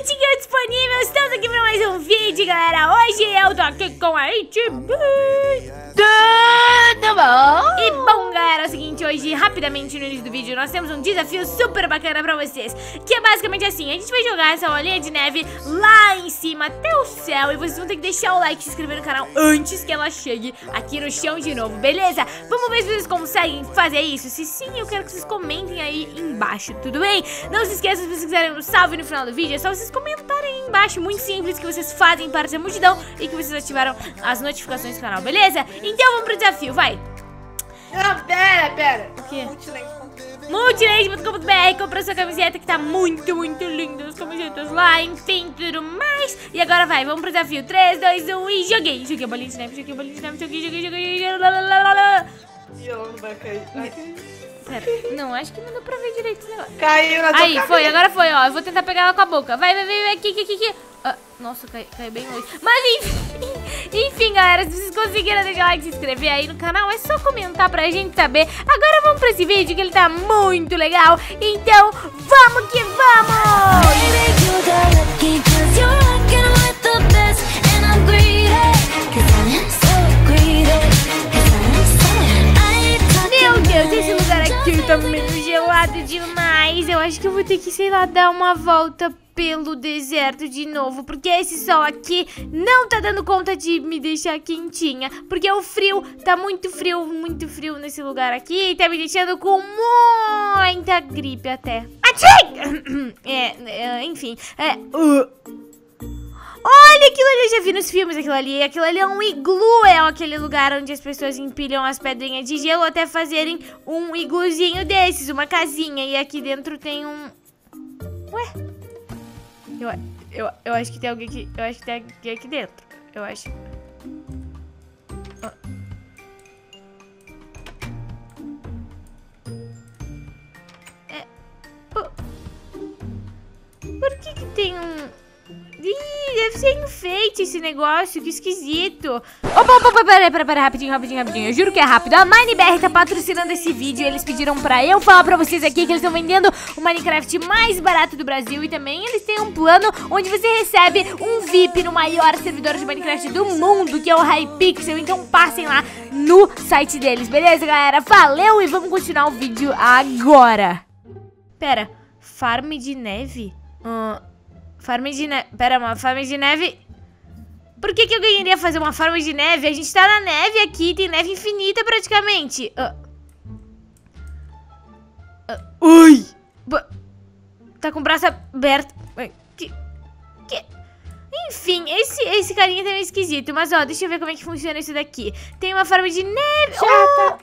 Prontinho, disponível, estamos aqui para mais um vídeo, galera. Hoje eu tô aqui com a Itbi. Tudo bom? E bom, galera, é o seguinte, hoje, rapidamente no início do vídeo, nós temos um desafio super bacana pra vocês. Que é basicamente assim, a gente vai jogar essa bolinha de neve lá em cima, até o céu. E vocês vão ter que deixar o like e se inscrever no canal antes que ela chegue aqui no chão de novo, beleza? Vamos ver se vocês conseguem fazer isso. Se sim, eu quero que vocês comentem aí embaixo, tudo bem? Não se esqueçam, se vocês quiserem um salve no final do vídeo, é só vocês comentarem aí embaixo, muito simples, que vocês fazem parte da multidão e que vocês ativaram as notificações do canal, beleza? Então vamos pro desafio, vai! Não, pera. O quê? Multilente.com.br, compra sua camiseta que tá muito linda, as camisetas lá, enfim, tudo mais. E agora vai, vamos pro desafio, 3, 2, 1 e joguei! Joguei a bolinha de neve, joguei, E ela não vai cair. Pera, não, acho que não deu pra ver direito esse negócio. Caiu na tua Aí, cabeça. foi, agora foi, ó. Eu vou tentar pegar ela com a boca. Vai, aqui. Ah, nossa, caiu bem longe. Mas enfim, galera, se vocês conseguiram deixar o like e se inscrever aí no canal, é só comentar pra gente saber. Agora vamos pra esse vídeo que ele tá muito legal. Então, vamos que vamos! Meu Deus, esse lugar aqui tá meio gelado demais. Eu acho que eu vou ter que, sei lá, dar uma volta pelo deserto de novo, porque esse sol aqui não tá dando conta de me deixar quentinha, porque o frio, tá muito frio nesse lugar aqui, e tá me deixando com muita gripe até. Enfim, olha aquilo ali, eu já vi nos filmes aquilo ali é um iglu, é aquele lugar onde as pessoas empilham as pedrinhas de gelo até fazerem um igluzinho desses, uma casinha, e aqui dentro tem um... Ué? Eu acho que tem alguém aqui, eu acho que tem alguém aqui dentro, eu acho. Por que tem um... Ih, deve ser enfeite esse negócio, que esquisito. Opa, pera, rapidinho. Eu juro que é rápido. A MineBR tá patrocinando esse vídeo. Eles pediram pra eu falar pra vocês aqui que eles estão vendendo o Minecraft mais barato do Brasil. E também eles têm um plano onde você recebe um VIP no maior servidor de Minecraft do mundo, que é o Hypixel. Então passem lá no site deles, beleza, galera? Valeu e vamos continuar o vídeo agora. Pera, farm de neve? Farm de neve. Pera, uma farm de neve. Por que eu ganharia fazer uma farm de neve? A gente tá na neve aqui, tem neve infinita praticamente. Ui! Tá com o braço aberto. Enfim, esse carinha tá meio esquisito. Mas ó, deixa eu ver como é que funciona isso daqui. Tem uma farm de neve. Chata.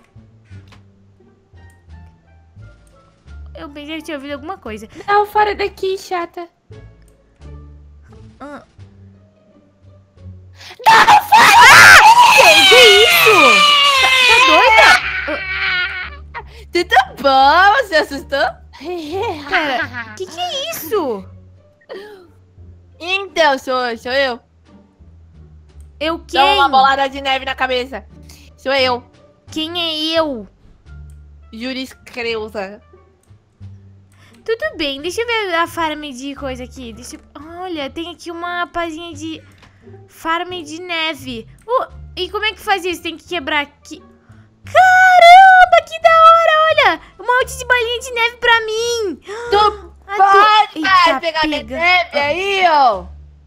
Eu pensei que tinha ouvido alguma coisa. Não, fora daqui, chata. Não, que isso? Tá doida? Tudo bom? Você assustou? Pera, que é isso? Então, sou eu. Eu quem? Dá uma bolada de neve na cabeça. Sou eu. Quem é eu? Juris Creuza. Tudo bem, deixa eu ver a farm de coisa aqui. Olha, tem aqui uma pazinha de farm de neve. E como é que faz isso? Tem que quebrar aqui. Caramba, que da hora, olha. Um monte de balinha de neve pra mim. Tu Eita, pegar minha pega. neve aí, ó.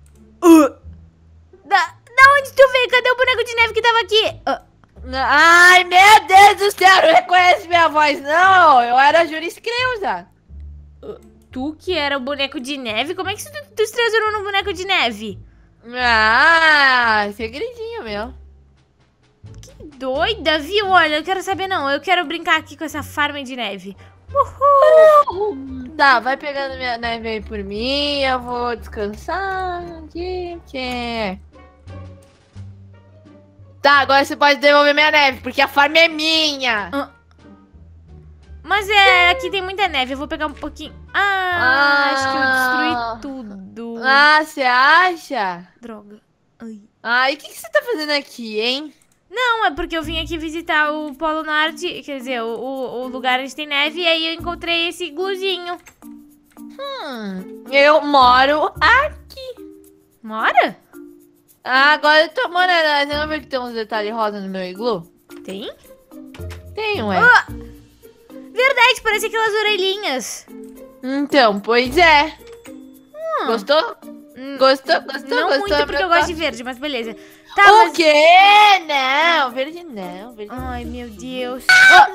Da onde tu veio? Cadê o boneco de neve que tava aqui? Ai, meu Deus do céu, não reconhece minha voz, não. Eu era a Juris Creuza. Tu que era o boneco de neve? Como é que tu se transformou num boneco de neve? Ah, segredinho meu. Que doida, viu? Olha, eu quero saber não. Eu quero brincar aqui com essa farm de neve. Uhul! Tá, vai pegando minha neve aí por mim. Eu vou descansar. Tá, agora você pode devolver minha neve, porque a farm é minha. Mas aqui tem muita neve. Eu vou pegar um pouquinho. Acho que eu destruí tudo. Você acha? Droga. Ai, o que você tá fazendo aqui, hein? Não, é porque eu vim aqui visitar o Polo Norte, quer dizer, o lugar onde tem neve, e aí eu encontrei esse igluzinho. Eu moro aqui. Mora? Ah, agora eu tô morando. Você não vê que tem uns detalhes rosa no meu iglu? Tem? Tem, ué. Verdade, parece aquelas orelhinhas. Então, pois é. Gostou? Gostou? Não Gostou? muito porque eu gosto de verde, mas beleza. Tá, O mas... quê? Não, verde não. Verde não. Ai, meu Deus.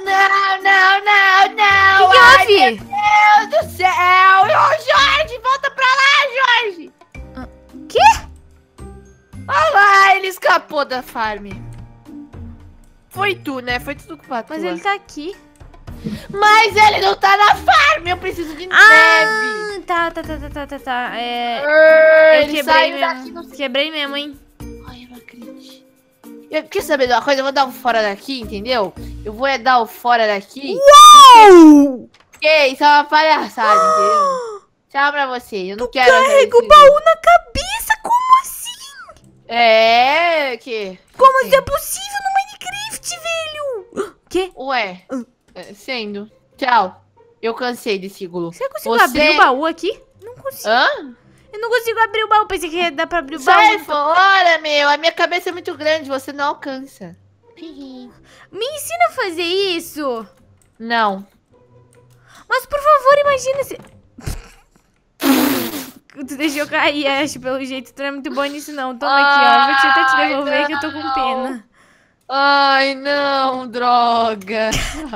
Não. O que houve? Meu Deus do céu. Ô, Jorge, volta pra lá, Jorge. Quê? Olha lá, ele escapou da farm. Foi tu, né? Foi tudo culpa tua. Mas ele tá aqui. Mas ele não tá na farm, eu preciso de neve. Tá. Eu Ele quebrei saiu daqui mesmo. no... Quebrei mesmo, hein? Ai, eu não acredito. Quer saber de uma coisa? Eu vou dar um fora daqui, entendeu? Eu vou dar o fora daqui. Uou! Que isso é uma palhaçada, entendeu? Tchau pra você, eu não quero... Carrega o baú na cabeça? Como assim? É, que... Como isso é possível no Minecraft, velho? Quê? Ué, sendo. Tchau. Eu cansei desse iglu. Você conseguiu abrir o baú aqui? Não consigo. Hã? Eu não consigo abrir o baú. Pensei que ia dar pra abrir o baú. Sai fora, meu. A minha cabeça é muito grande, você não alcança. Me ensina a fazer isso. Não. Mas, por favor, imagina se... Tu deixou cair, acho, pelo jeito. Tu não é muito bom nisso, não. Toma aqui, ó. Vou até te devolver que eu tô com pena. Ai, não, droga.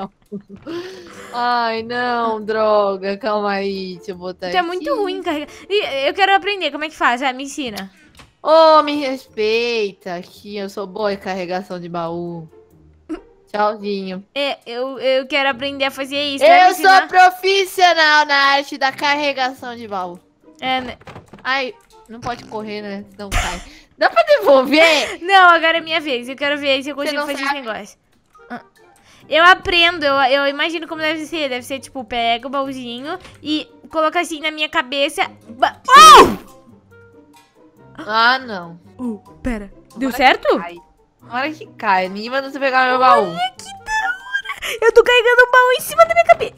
Ai, não, droga. Calma aí, deixa eu botar aqui. Tu é muito ruim em carregar. Eu quero aprender. Como é que faz? Me ensina. Ô, me respeita aqui. Eu sou boa em carregação de baú. Tchauzinho. Eu quero aprender a fazer isso. Eu sou profissional na arte da carregação de baú. Né? Ai, não pode correr, né? Não cai. Dá pra devolver? Não, agora é minha vez. Eu quero ver se eu consigo fazer esse negócio. Eu aprendo, eu imagino como deve ser. Deve ser, tipo, pega o baúzinho e coloca assim na minha cabeça. Ah, não. Pera. Deu certo? Hora que cai. Ninguém vai você pegar meu baú. Olha que da hora. Eu tô carregando o baú em cima da minha cabeça.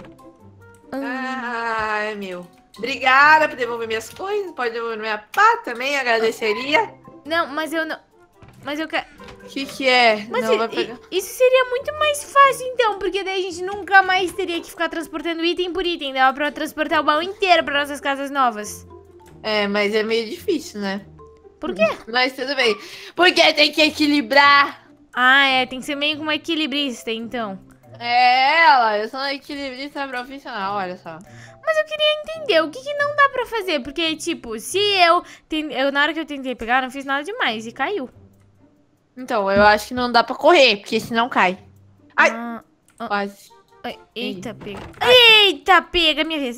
Ai, meu. Obrigada por devolver minhas coisas. Pode devolver minha pá também, agradeceria. Não, mas eu não... Mas eu quero... O que é? Mas Não vai pegar. isso seria muito mais fácil, então. Porque daí a gente nunca mais teria que ficar transportando item por item. Dava pra transportar o baú inteiro pra nossas casas novas. É, mas é meio difícil, né? Por quê? Mas tudo bem. Porque tem que equilibrar. Ah, tem que ser meio como equilibrista, então. Eu sou uma equilibrista profissional, olha só. Mas eu queria entender o que não dá pra fazer. Porque, tipo, se eu na hora que eu tentei pegar, não fiz nada demais e caiu. Então, eu acho que não dá pra correr, porque senão cai. Ai, quase. Eita, pega. Eita, pega. Minha vez.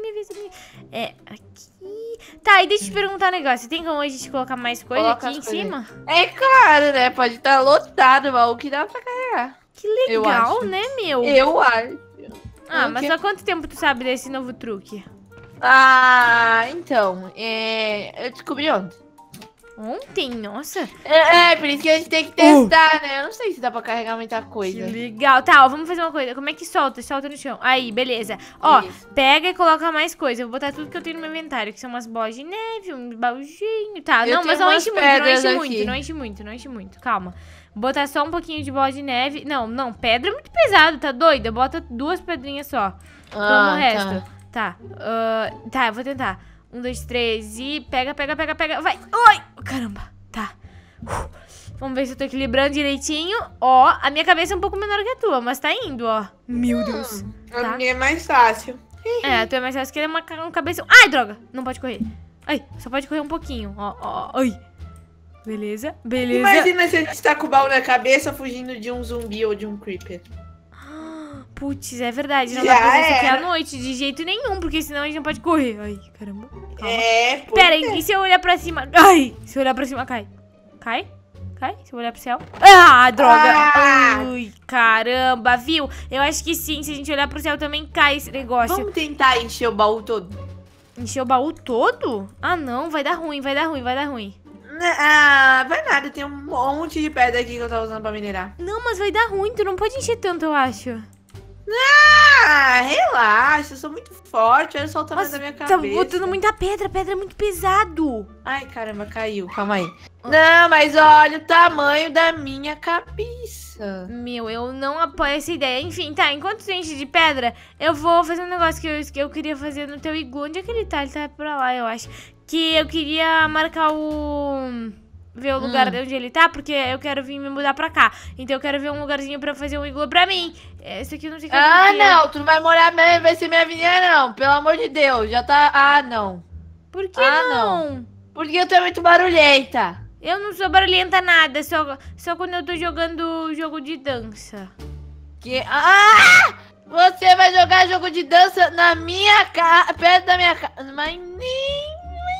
Aqui. Tá, e deixa eu te perguntar um negócio. Tem como a gente colocar mais coisa Coloca aqui em as coisas. cima? É claro, né? Pode estar lotado o baú que dá pra carregar. Que legal, acho. né, meu? Eu acho. Mas há quanto tempo tu sabe desse novo truque? Ah, então, eu descobri ontem. Ontem? Nossa. Por isso que a gente tem que testar, né? Eu não sei se dá pra carregar muita coisa. Que legal. Tá, ó, vamos fazer uma coisa. Como é que solta? Solta no chão. Aí, beleza. Ó, Isso. pega e coloca mais coisa. Eu vou botar tudo que eu tenho no meu inventário, que são umas bolas de neve, um baúzinho. Tá, Eu não, mas tenho não umas enche muito, não pedras enche aqui. muito, não enche muito. Calma. Botar só um pouquinho de bola de neve. Não, pedra é muito pesado, tá doida? Bota 2 pedrinhas só. Toma o resto. Tá, eu vou tentar. 1, 2, 3 e pega. Vai. Oi! Caramba. Tá. Vamos ver se eu tô equilibrando direitinho. Ó, a minha cabeça é um pouco menor que a tua, mas tá indo, ó. Meu Deus. A minha é mais fácil. A tua é mais fácil que ele é um cabeção. Ai, droga. Não pode correr. Ai, só pode correr um pouquinho. Ó. Ai. Beleza. Imagina se a gente tá com o baú na cabeça fugindo de um zumbi ou de um creeper. Putz, é verdade. Não Já dá pra fazer isso aqui era. à noite, de jeito nenhum, porque senão a gente não pode correr. Ai, caramba. Calma. Pô. Pera, e se eu olhar pra cima? Ai, se eu olhar pra cima, cai. Cai? Se eu olhar pro céu. Ah, droga. Ai, caramba, viu? Eu acho que sim, se a gente olhar pro céu também cai esse negócio. Vamos tentar encher o baú todo. Encher o baú todo? Ah, não, vai dar ruim. Vai nada, tem um monte de pedra aqui que eu tava usando pra minerar. Não, mas vai dar ruim, tu não pode encher tanto, eu acho. Ah, relaxa, eu sou muito forte. Olha só o tamanho da minha Tá cabeça. botando muita pedra, pedra é muito pesado. Ai, caramba, caiu. Calma aí. Não, mas olha o tamanho da minha cabeça. Meu, eu não apoio essa ideia. Enfim, tá, enquanto tu enche de pedra, eu vou fazer um negócio que eu queria fazer no teu iglu. Onde é que ele tá? Ele tá pra lá, eu acho. Que eu queria marcar ver o lugar onde ele tá, porque eu quero vir me mudar pra cá. Então eu quero ver um lugarzinho pra fazer um iglu pra mim. Esse aqui eu não sei o que Ah, não, tu não vai morar mesmo, vai ser minha vizinha, não. Pelo amor de Deus, já tá... Ah, não. Por que Ah, não? Porque tu é muito barulhenta. Eu não sou barulhenta nada, só quando eu tô jogando jogo de dança. Que... Ah! Você vai jogar jogo de dança na minha casa, perto da minha casa. Mas nem...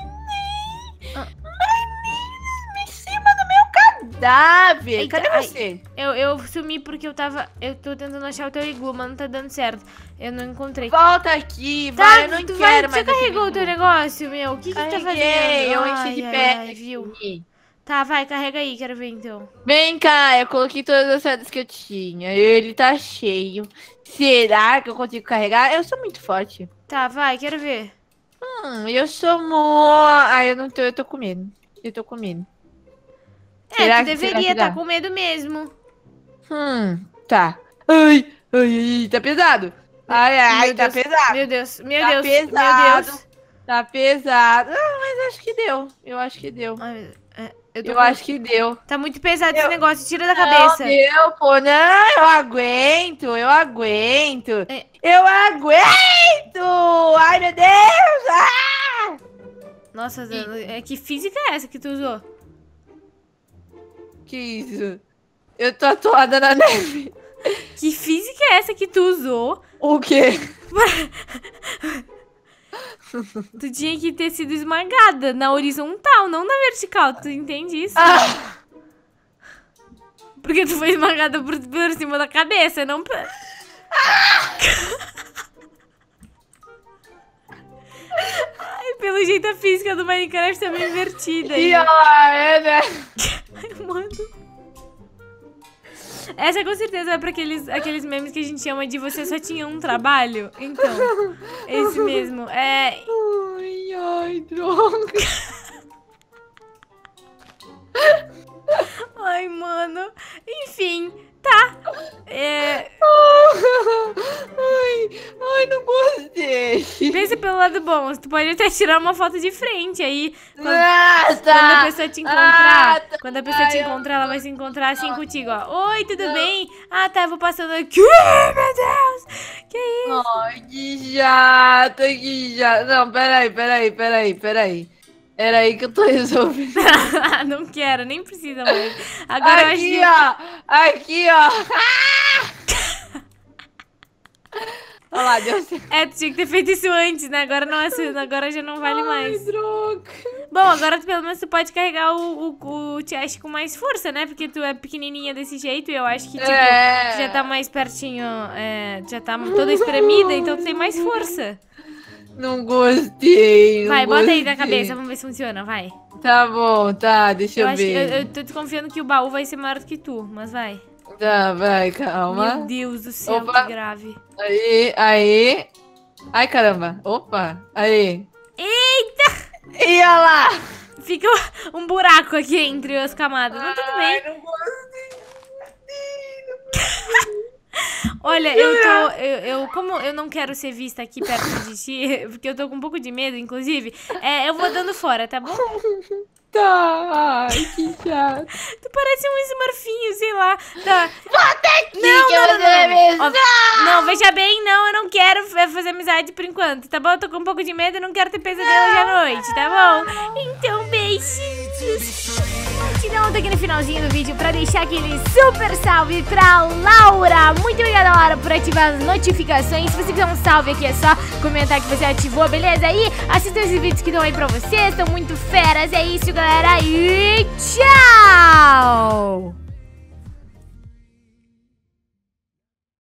em cima do meu cadáver. Eita, Cadê ai. você? Eu sumi porque eu tô tentando achar o teu iglu, mas não tá dando certo. Eu não encontrei. Volta aqui, Tá, vai, eu não tu quero Você mais. carregou o teu negócio, meu? O que que tu tá fazendo? Carreguei, eu Ai, enchi de ai, pé. ai, viu? Tá, vai, carrega aí, quero ver então. Vem cá, eu coloquei todas as pedras que eu tinha. Ele tá cheio. Será que eu consigo carregar? Eu sou muito forte. Tá, vai, quero ver. Eu sou muito... Ai, eu não tô, eu tô com medo. Eu tô com medo. Será Tu que- será deveria que dá? estar com medo mesmo. Tá. Ai, ai, ai, tá pesado. Ai, ai, Meu tá Deus, pesado. Meu Deus, meu Tá Deus, meu pesado. Deus. Tá pesado. Ah, mas acho que deu. Eu acho que deu. Ai, Eu acho que deu. Tá muito pesado esse Eu- negócio, tira da cabeça. Não, deu, pô. Não, eu aguento. Eu aguento. É. Eu aguento. Ai, meu Deus. Ah! Nossa, que física é essa que tu usou? Que isso? Eu tô atuada na neve. Que física é essa que tu usou? O quê? Tu tinha que ter sido esmagada na horizontal, não na vertical. Tu entende isso? Ah! Porque tu foi esmagada por cima da cabeça, não... Ai, pelo jeito a física do Minecraft tá meio invertida. E aí. ó, é, né? Ai, mano. Essa com certeza é pra aqueles memes que a gente chama de você só tinha um trabalho. Então, esse mesmo. Ai, ai, droga. Ai, mano. Enfim, tá. Ai, não gostei. Pensa pelo lado bom. Tu pode até tirar uma foto de frente aí. Quando a pessoa te encontrar, quando a pessoa te encontrar, ela vai se encontrar assim contigo, ó. Oi, tudo bem? Ah, tá, eu vou passando aqui. Ai, meu Deus. Que isso? Ai, que chato, que chato. Não, peraí. Era aí que eu tô resolvendo. Não quero, nem precisa mais. Agora eu acho Aqui, que... ó. Aqui, ó. Olha lá, deu certo. tu tinha que ter feito isso antes, né? Agora não é assim, agora já não vale Ai, mais. droga. Bom, agora pelo menos tu pode carregar o chest com mais força, né? Porque tu é pequenininha desse jeito e eu acho que, tipo, tu já tá mais pertinho, já tá toda espremida, então tu tem mais força. Não gostei. Vai, bota aí na gostei. cabeça, vamos ver se funciona, vai. Tá bom, tá, deixa eu acho que ver. eu tô desconfiando que o baú vai ser maior do que tu, mas vai. Tá, vai, calma. Meu Deus do céu, Opa. que grave. Aí. Ai, caramba. Opa, aí. Eita! E olha lá. Fica um buraco aqui entre as camadas, mas tudo bem. Ai, não gostei. Olha, como eu não quero ser vista aqui perto de ti, porque eu tô com um pouco de medo, inclusive, eu vou dando fora, tá bom? Tá, ai, que chato. Tu parece um Smurfinho, sei lá. Tá. Que eu vou Não, veja bem, não, eu não quero fazer amizade por enquanto, tá bom? Eu tô com um pouco de medo e não quero ter pesadelo hoje à noite, tá bom? Então, beijinhos. Te dá um toque no finalzinho do vídeo pra deixar aquele super salve pra Laura. Muito obrigada, Laura, por ativar as notificações. Se você quiser um salve aqui, é só comentar que você ativou, beleza? E assistam esses vídeos que estão aí pra vocês, são muito feras. É isso, galera, e tchau!